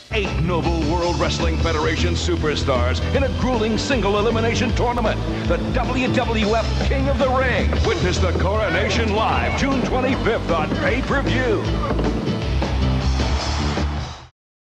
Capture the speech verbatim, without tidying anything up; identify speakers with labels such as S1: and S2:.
S1: Eight noble World Wrestling Federation superstars in a grueling single elimination tournament. The W W F King of the Ring. Witness the coronation live June twenty-fifth on pay-per-view.